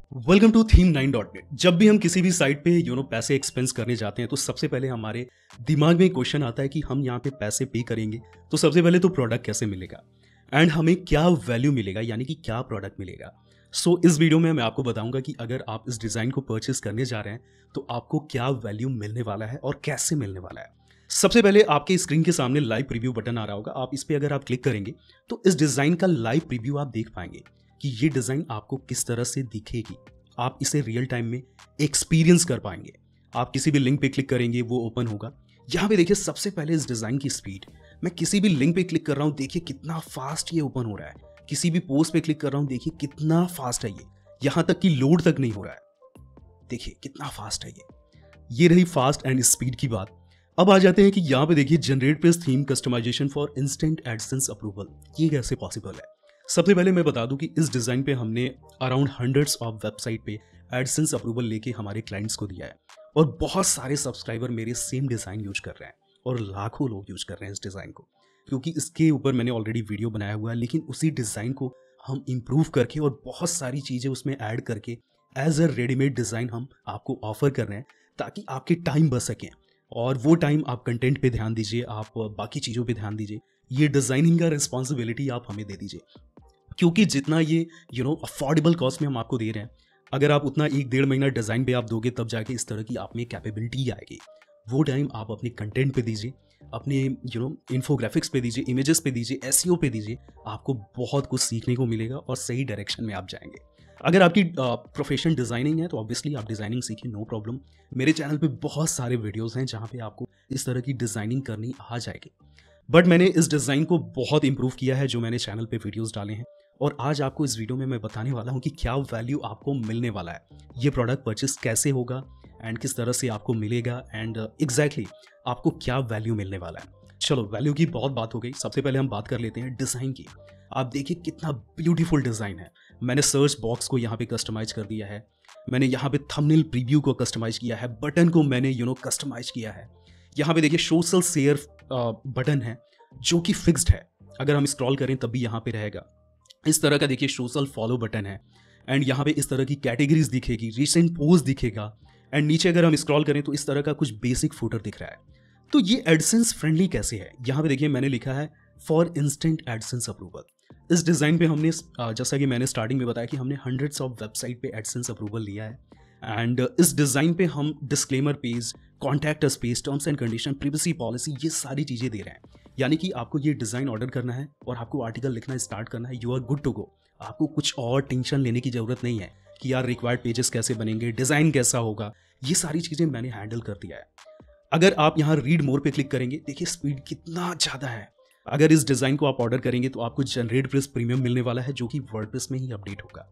Welcome to theme9.net। जब भी हम किसी भी साइट पे पैसे एक्सपेंस करने जाते हैं तो सबसे पहले हमारे दिमाग में क्वेश्चन आता है कि हम यहाँ पे पैसे पे करेंगे तो सबसे पहले तो प्रोडक्ट कैसे मिलेगा एंड हमें क्या वैल्यू मिलेगा, यानी कि क्या प्रोडक्ट मिलेगा। सो इस वीडियो में मैं आपको बताऊंगा कि अगर आप इस डिज़ाइन को परचेस करने जा रहे हैं तो आपको क्या वैल्यू मिलने वाला है और कैसे मिलने वाला है। सबसे पहले आपके स्क्रीन के सामने लाइव प्रीव्यू बटन आ रहा होगा, आप इस पर अगर आप क्लिक करेंगे तो इस डिज़ाइन का लाइव प्रीव्यू आप देख पाएंगे कि ये डिज़ाइन आपको किस तरह से दिखेगी। आप इसे रियल टाइम में एक्सपीरियंस कर पाएंगे। आप किसी भी लिंक पे क्लिक करेंगे वो ओपन होगा। यहाँ पे देखिए सबसे पहले इस डिज़ाइन की स्पीड, मैं किसी भी लिंक पे क्लिक कर रहा हूँ, देखिए कितना फास्ट ये ओपन हो रहा है। किसी भी पोस्ट पे क्लिक कर रहा हूँ, देखिए कितना फास्ट है ये, यहाँ तक कि लोड तक नहीं हो रहा है। देखिए कितना फास्ट है ये रही फास्ट एंड स्पीड की बात। अब आ जाते हैं कि यहाँ पे देखिए generate page theme customization for instant AdSense approval, ये कैसे पॉसिबल है। सबसे पहले मैं बता दूं कि इस डिज़ाइन पे हमने अराउंड हंड्रेड्स ऑफ वेबसाइट पे एडसेंस अप्रूवल लेके हमारे क्लाइंट्स को दिया है और बहुत सारे सब्सक्राइबर मेरे सेम डिज़ाइन यूज कर रहे हैं और लाखों लोग यूज कर रहे हैं इस डिज़ाइन को, क्योंकि इसके ऊपर मैंने ऑलरेडी वीडियो बनाया हुआ है। लेकिन उसी डिज़ाइन को हम इम्प्रूव करके और बहुत सारी चीज़ें उसमें ऐड करके एज अ रेडीमेड डिज़ाइन हम आपको ऑफर कर रहे हैं ताकि आपके टाइम बच सकें और वो टाइम आप कंटेंट पे ध्यान दीजिए, आप बाकी चीज़ों पे ध्यान दीजिए। ये डिज़ाइनिंग का रिस्पॉन्सिबिलिटी आप हमें दे दीजिए, क्योंकि जितना ये अफोर्डेबल कॉस्ट में हम आपको दे रहे हैं, अगर आप उतना 1-1.5 महीना डिज़ाइन पे आप दोगे तब जाके इस तरह की आप में कैपेबिलिटी आएगी। वो टाइम आप अपने कंटेंट पे दीजिए, अपने इन्फोग्राफिक्स पे दीजिए, इमेजेस पे दीजिए, एसईओ पे दीजिए। आपको बहुत कुछ सीखने को मिलेगा और सही डायरेक्शन में आप जाएंगे। अगर आपकी प्रोफेशन डिज़ाइनिंग है तो ऑब्वियसली आप डिज़ाइनिंग सीखिए, नो प्रॉब्लम। मेरे चैनल पे बहुत सारे वीडियोज़ हैं जहाँ पे आपको इस तरह की डिज़ाइनिंग करनी आ जाएगी। बट मैंने इस डिज़ाइन को बहुत इंप्रूव किया है जो मैंने चैनल पे वीडियोज़ डाले हैं, और आज आपको इस वीडियो में मैं बताने वाला हूँ कि क्या वैल्यू आपको मिलने वाला है, ये प्रोडक्ट परचेस कैसे होगा एंड किस तरह से आपको मिलेगा एंड एग्जैक्टली आपको क्या वैल्यू मिलने वाला है। चलो वैल्यू की बहुत बात हो गई, सबसे पहले हम बात कर लेते हैं डिज़ाइन की। आप देखिए कितना ब्यूटीफुल डिज़ाइन है। मैंने सर्च बॉक्स को यहाँ पे कस्टमाइज कर दिया है, मैंने यहाँ पे थंबनेल प्रीव्यू को कस्टमाइज किया है, बटन को मैंने कस्टमाइज किया है। यहाँ पे देखिए सोशल शेयर बटन है जो कि फिक्स्ड है, अगर हम स्क्रॉल करें तब भी यहाँ पे रहेगा। इस तरह का देखिए सोशल फॉलो बटन है एंड यहाँ पे इस तरह की कैटेगरीज दिखेगी, रिसेंट पोस्ट दिखेगा एंड नीचे अगर हम स्क्रॉल करें तो इस तरह का कुछ बेसिक फुटर दिख रहा है। तो ये एडसेंस फ्रेंडली कैसे है, यहाँ पे देखिए मैंने लिखा है फॉर इंस्टेंट एडसेंस अप्रूवल। इस डिज़ाइन पे हमने जैसा कि मैंने स्टार्टिंग में बताया कि हमने हंड्रेड्स ऑफ वेबसाइट पे एडसेंस अप्रूवल लिया है एंड इस डिज़ाइन पे हम disclaimer page, contact us page, terms and condition, privacy policy, ये सारी चीज़ें दे रहे हैं। यानी कि आपको ये डिज़ाइन ऑर्डर करना है और आपको आर्टिकल लिखना स्टार्ट करना है, you are good to go. आपको कुछ और टेंशन लेने की ज़रूरत नहीं है कि यार रिक्वायर्ड पेजेस कैसे बनेंगे, डिज़ाइन कैसा होगा, ये सारी चीज़ें मैंने हैंडल कर दिया है। अगर आप यहाँ रीड मोर पे क्लिक करेंगे, देखिए स्पीड कितना ज़्यादा है। अगर इस डिज़ाइन को आप ऑर्डर करेंगे तो आपको जनरेट प्रेस प्रीमियम मिलने वाला है जो कि वर्डप्रेस में ही अपडेट होगा।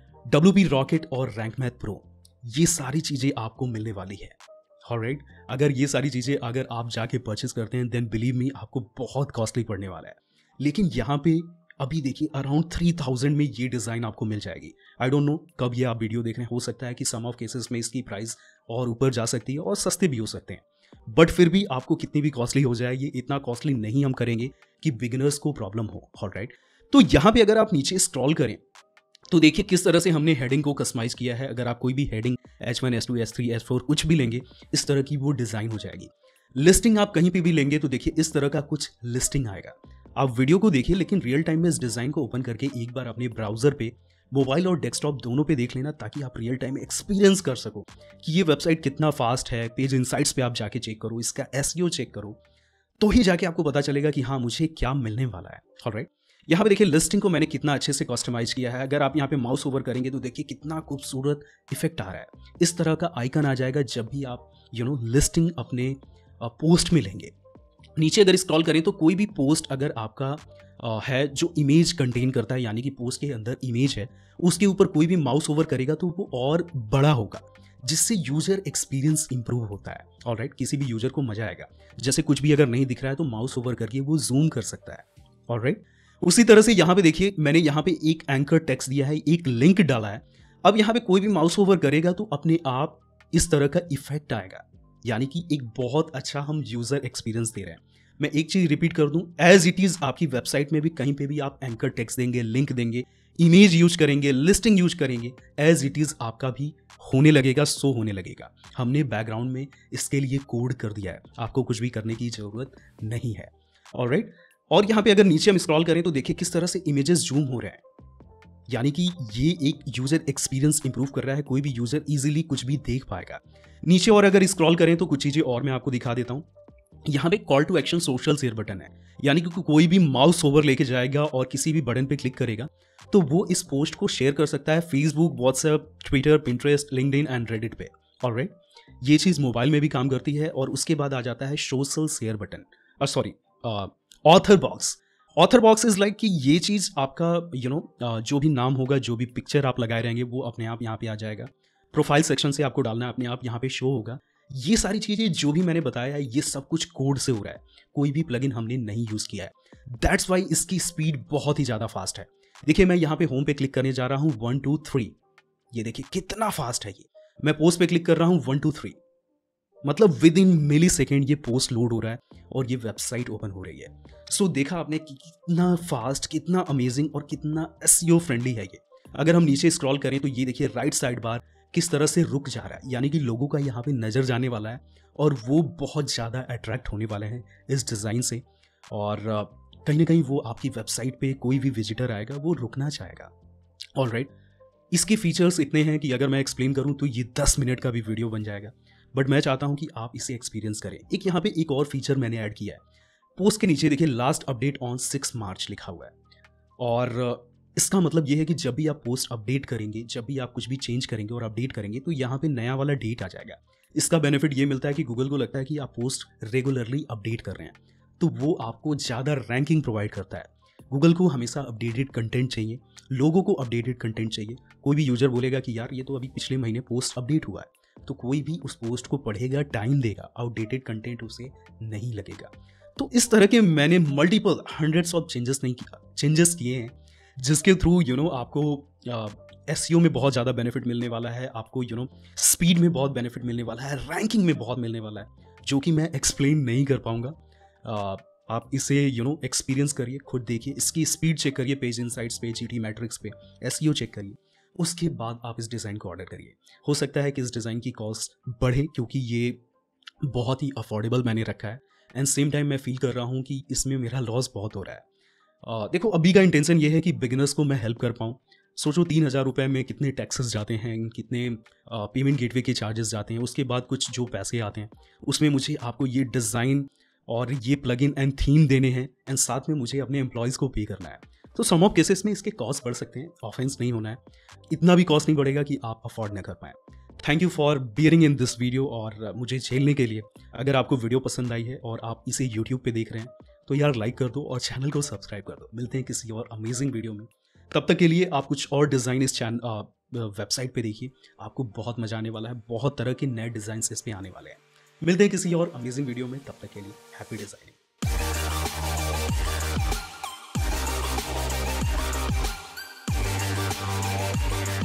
WP रॉकेट और रैंक मैथ प्रो, ये सारी चीज़ें आपको मिलने वाली है। ऑलराइट, अगर ये सारी चीज़ें अगर आप जाके परचेस करते हैं देन बिलीव मी आपको बहुत कॉस्टली पड़ने वाला है। लेकिन यहाँ पे अभी देखिए अराउंड 3000 में ये डिज़ाइन आपको मिल जाएगी। आई डोंट नो कब ये आप वीडियो देख रहे हैं, हो सकता है कि सम ऑफ केसेस में इसकी प्राइस और ऊपर जा सकती है और सस्ते भी हो सकते हैं, बट फिर भी आपको कितनी भी कॉस्टली हो जाए, ये इतना कॉस्टली नहीं हम करेंगे कि बिगिनर्स को प्रॉब्लम हो। ऑलराइट, तो यहाँ पे अगर आप नीचे स्क्रॉल करें तो देखिए किस तरह से हमने हेडिंग को कस्टमाइज किया है। अगर आप कोई भी heading H1, S2, S3, S4 कुछ भी लेंगे, इस तरह की वो डिज़ाइन हो जाएगी। लिस्टिंग आप कहीं पे भी लेंगे तो देखिए इस तरह का कुछ लिस्टिंग आएगा। आप वीडियो को देखिए लेकिन रियल टाइम में इस डिज़ाइन को ओपन करके एक बार अपने ब्राउजर पे, मोबाइल और डेस्कटॉप दोनों पे देख लेना, ताकि आप रियल टाइम एक्सपीरियंस कर सको कि ये वेबसाइट कितना फास्ट है। पेज इनसाइट्स पे आप जाके चेक करो, इसका एसईओ चेक करो, तो ही जाके आपको पता चलेगा कि हाँ मुझे क्या मिलने वाला है। ऑलराइट, यहाँ पे देखिए लिस्टिंग को मैंने कितना अच्छे से कस्टमाइज किया है। अगर आप यहाँ पे माउस ओवर करेंगे तो देखिए कितना खूबसूरत इफेक्ट आ रहा है। इस तरह का आइकन आ जाएगा जब भी आप लिस्टिंग अपने पोस्ट में लेंगे। नीचे अगर स्क्रॉल करें तो कोई भी पोस्ट अगर आपका है जो इमेज कंटेन करता है, यानी कि पोस्ट के अंदर इमेज है, उसके ऊपर कोई भी माउस ओवर करेगा तो वो और बड़ा होगा, जिससे यूजर एक्सपीरियंस इंप्रूव होता है। ऑलराइट, किसी भी यूजर को मजा आएगा। जैसे कुछ भी अगर नहीं दिख रहा है तो माउस ओवर करके वो जूम कर सकता है। ऑलराइट, उसी तरह से यहाँ पे देखिए मैंने यहाँ पे एक एंकर टेक्स्ट दिया है, एक लिंक डाला है। अब यहाँ पे कोई भी माउस ओवर करेगा तो अपने आप इस तरह का इफेक्ट आएगा, यानी कि एक बहुत अच्छा हम यूजर एक्सपीरियंस दे रहे हैं। मैं एक चीज़ रिपीट कर दूं, एज इट इज़ आपकी वेबसाइट में भी कहीं पे भी आप एंकर टेक्स्ट देंगे, लिंक देंगे, इमेज यूज करेंगे, लिस्टिंग यूज करेंगे, एज इट इज़ आपका भी होने लगेगा, शो होने लगेगा। हमने बैकग्राउंड में इसके लिए कोड कर दिया है, आपको कुछ भी करने की ज़रूरत नहीं है। ऑलराइट, और यहाँ पे अगर नीचे हम स्क्रॉल करें तो देखिए किस तरह से इमेजेस जूम हो रहे हैं, यानी कि ये एक यूजर एक्सपीरियंस इंप्रूव कर रहा है, कोई भी यूजर इजीली कुछ भी देख पाएगा। नीचे और अगर स्क्रॉल करें तो कुछ चीज़ें और मैं आपको दिखा देता हूँ। यहाँ पे call to action social share button है, यानी कि कोई भी माउस ओवर लेके जाएगा और किसी भी बटन पे क्लिक करेगा तो वो इस पोस्ट को शेयर कर सकता है Facebook, WhatsApp, Twitter, Pinterest, LinkedIn and Reddit पे। ऑलराइट, ये चीज़ मोबाइल में भी काम करती है। और उसके बाद आ जाता है social share button, sorry author box. Author box is like कि ये चीज़ आपका जो भी नाम होगा, जो भी पिक्चर आप लगाए रहेंगे वो अपने आप यहाँ पे आ जाएगा। प्रोफाइल सेक्शन से आपको डालना है, अपने आप यहाँ पे शो होगा। ये सारी चीज़ें जो भी मैंने बताया है ये सब कुछ कोड से हो रहा है, कोई भी प्लगइन हमने नहीं यूज़ किया है। दैट्स वाई इसकी स्पीड बहुत ही ज़्यादा फास्ट है। देखिए मैं यहाँ पे होम पे क्लिक करने जा रहा हूँ 1 2 3, ये देखिए कितना फास्ट है ये। मैं पोस्ट पे क्लिक कर रहा हूँ 1 2 3, मतलब विद इन मिली सेकेंड ये पोस्ट लोड हो रहा है और ये वेबसाइट ओपन हो रही है। सो देखा आपने कि कितना फास्ट, कितना अमेजिंग और कितना एसईओ फ्रेंडली है ये। अगर हम नीचे स्क्रॉल करें तो ये देखिए राइट साइड बार किस तरह से रुक जा रहा है, यानी कि लोगों का यहाँ पे नज़र जाने वाला है और वो बहुत ज़्यादा अट्रैक्ट होने वाले हैं इस डिज़ाइन से। और कहीं ना कहीं वो आपकी वेबसाइट पे कोई भी विजिटर आएगा वो रुकना चाहेगा। ऑलराइट, इसके फीचर्स इतने हैं कि अगर मैं एक्सप्लेन करूँ तो ये 10 मिनट का भी वीडियो बन जाएगा, बट मैं चाहता हूँ कि आप इसे एक्सपीरियंस करें। एक यहाँ पे एक और फीचर मैंने ऐड किया है, पोस्ट के नीचे देखिए लास्ट अपडेट ऑन 6 मार्च लिखा हुआ है। और इसका मतलब ये है कि जब भी आप पोस्ट अपडेट करेंगे, जब भी आप कुछ भी चेंज करेंगे और अपडेट करेंगे तो यहाँ पे नया वाला डेट आ जाएगा। इसका बेनिफिट ये मिलता है कि गूगल को लगता है कि आप पोस्ट रेगुलरली अपडेट कर रहे हैं तो वो आपको ज़्यादा रैंकिंग प्रोवाइड करता है। गूगल को हमेशा अपडेटेड कंटेंट चाहिए, लोगों को अपडेटेड कंटेंट चाहिए। कोई भी यूजर बोलेगा कि यार ये तो अभी पिछले महीने पोस्ट अपडेट हुआ है, तो कोई भी उस पोस्ट को पढ़ेगा, टाइम देगा, आउटडेटेड कंटेंट उसे नहीं लगेगा। तो इस तरह के मैंने मल्टीपल हंड्रेड्स ऑफ चेंजेस किए हैं जिसके थ्रू आपको एसईओ में बहुत ज़्यादा बेनिफिट मिलने वाला है, आपको स्पीड में बहुत बेनिफिट मिलने वाला है, रैंकिंग में बहुत मिलने वाला है, जो कि मैं एक्सप्लेन नहीं कर पाऊंगा। आप इसे एक्सपीरियंस करिए, खुद देखिए, इसकी स्पीड चेक करिए, पेज इनसाइट्स पे, जीटी मैट्रिक्स पे, एसईओ चेक करिए, उसके बाद आप इस डिज़ाइन को ऑर्डर करिए। हो सकता है कि इस डिज़ाइन की कॉस्ट बढ़े क्योंकि ये बहुत ही अफोर्डेबल मैंने रखा है, एंड सेम टाइम मैं फील कर रहा हूँ कि इसमें मेरा लॉस बहुत हो रहा है। देखो अभी का इंटेंशन ये है कि बिगिनर्स को मैं हेल्प कर पाऊँ। सोचो 3,000 रुपये में कितने टैक्सेस जाते हैं, कितने पेमेंट गेटवे के चार्जेस जाते हैं, उसके बाद कुछ जो पैसे आते हैं उसमें मुझे आपको ये डिज़ाइन और ये प्लगइन एंड थीम देने हैं, एंड साथ में मुझे अपने एम्प्लॉयज़ को पे करना है। तो सम ऑफ केसेस में इसके कॉस्ट बढ़ सकते हैं, ऑफेंस नहीं होना है, इतना भी कॉस्ट नहीं बढ़ेगा कि आप अफोर्ड ना कर पाएँ। Thank you for bearing in this video, और मुझे झेलने के लिए। अगर आपको वीडियो पसंद आई है और आप इसे यूट्यूब पे देख रहे हैं तो यार लाइक कर दो और चैनल को सब्सक्राइब कर दो। मिलते हैं किसी और अमेजिंग वीडियो में, तब तक के लिए आप कुछ और डिज़ाइन इस वेबसाइट पे देखिए, आपको बहुत मजा आने वाला है, बहुत तरह के नए डिज़ाइन इस पे आने वाले हैं। मिलते हैं किसी और अमेजिंग वीडियो में, तब तक के लिए हैप्पी डिज़ाइनिंग।